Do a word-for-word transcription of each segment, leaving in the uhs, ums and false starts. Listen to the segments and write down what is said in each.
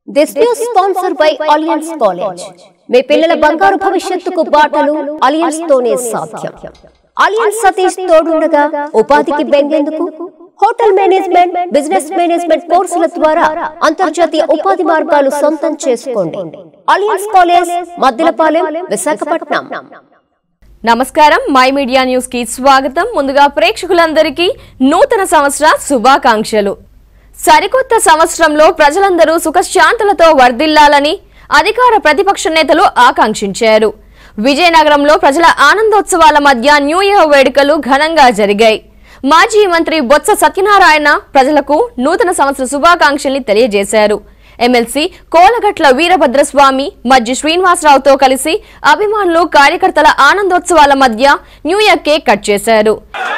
This news sponsored by Alliance College. మీ పిల్లల బంగారు భవిష్యత్తుకు బాటలు అలియన్స్ తోనే సాధ్యం. అలియన్స్ సతీష్ తోడుండగా ఉపాధికి బెంగేందుకు హోటల్ మేనేజ్మెంట్, బిజినెస్ మేనేజ్మెంట్ కోర్సుల ద్వారా అంతర్జాతీయ ఉపాధి మార్గాలు సొంతం చేసుకోండి. Alliance college, Maddilapalem, Visakhapatnam. నమస్కారం, మై మీడియా న్యూస్ కి స్వాగతం. ముందుగా ప్రేక్షకులందరికీ నూతన సంవత్సర శుభాకాంక్షలు. సరికొత్త సంవత్సరంలో ప్రజలందరూ సుఖశాంతులతో వర్ధిల్లాలని అధికార ప్రతిపక్ష నేతలు ఆకాంక్షించారు. విజయనగరంలో ప్రజల ఆనందోత్సవాల మధ్య న్యూ ఇయర్ వేడుకలు ఘనంగా జరిగాయి. మాజీ మంత్రి బొత్స సత్యనారాయణ ప్రజలకు నూతన సంవత్సర శుభాకాంక్షల్ని తెలియజేశారు. ఎమ్మెల్సీ కోలగట్ల వీరభద్రస్వామి, మజ్జి శ్రీనివాసరావుతో కలిసి అభిమానులు, కార్యకర్తల ఆనందోత్సవాల మధ్య న్యూ ఇయర్ కేక్ కట్ చేశారు.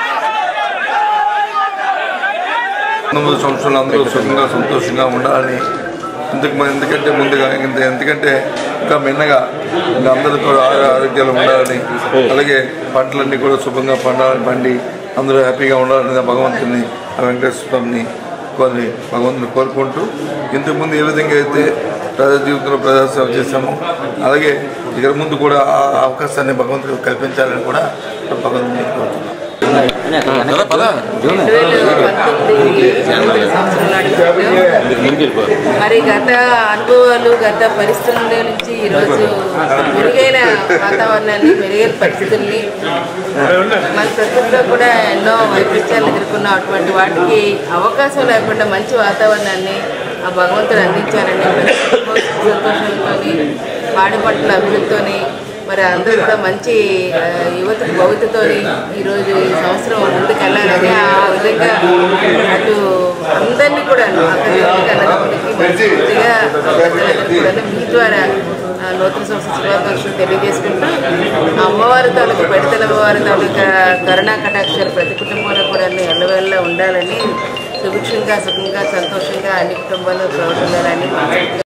నూతన సంవత్సరాలు అందరూ సుఖంగా సంతోషంగా ఉండాలని, ఎందుకు ఎందుకంటే ముందుగా ఎందుకంటే ఇంకా మిన్నగా ఇంకా అందరితో ఆరోగ్యాలు ఉండాలని, అలాగే పంటలన్నీ కూడా శుభంగా పండాలని, పండి అందరూ హ్యాపీగా ఉండాలని భగవంతుని వెంకటేశ్వర స్వామిని కోరి భగవంతుని కోరుకుంటూ, ఇంతకుముందు ఏ విధంగా అయితే ప్రజా జీవితంలో ప్రజాసేవ చేశామో అలాగే ఇక్కడ ముందు కూడా ఆ అవకాశాన్ని భగవంతుడు కల్పించాలని కూడా భగవంతుని కోరుతున్నాం. మరి గత అనుభవాలు, గత పరిస్థితుల నుంచి ఈరోజు మెరుగైన వాతావరణాన్ని, మెరుగైన పరిస్థితుల్ని మన ప్రకృతిలో కూడా ఎన్నో వైపరీత్యాలు ఎదుర్కొన్న అటువంటి వాటికి అవకాశం లేకుండా మంచి వాతావరణాన్ని ఆ భగవంతుడు అందించారని సంతోషంతో, పాడి పంటల అభివృద్ధితోని, మరి అందరూ కూడా మంచి యువత భవితతో ఈరోజు ఈ సంవత్సరం ముందుకు వెళ్ళాలని, ఆ విధంగా అటు అందరినీ కూడా అన్నదమ్ములకి మంచిగా మీ ద్వారా నూతన సంవత్సర శుభాకాంక్షలు తెలియజేసుకుంటూ, అమ్మవారి తాలూకు పెడతల అమ్మవారి తాలూకా కరుణా కటాక్షాలు ప్రతి కుటుంబంలో కూడా ఎల్లవేళ్ళ ఉండాలని, సుభిక్షంగా, సుఖంగా, సంతోషంగా అన్ని కుటుంబాలు ప్రవర్తిల్లాలని